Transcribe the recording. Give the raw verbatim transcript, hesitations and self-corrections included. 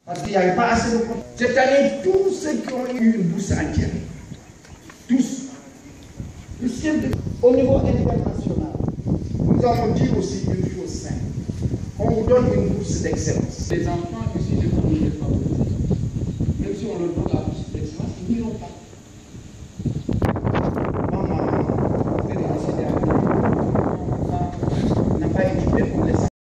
Parce qu'il n'y avait pas assez de profs. Cette année, tous ceux qui ont eu une bourse entière, tous, au niveau international, nous avons dit aussi une chose simple. On vous donne une bourse d'excellence. Les enfants issus des communautés favorisées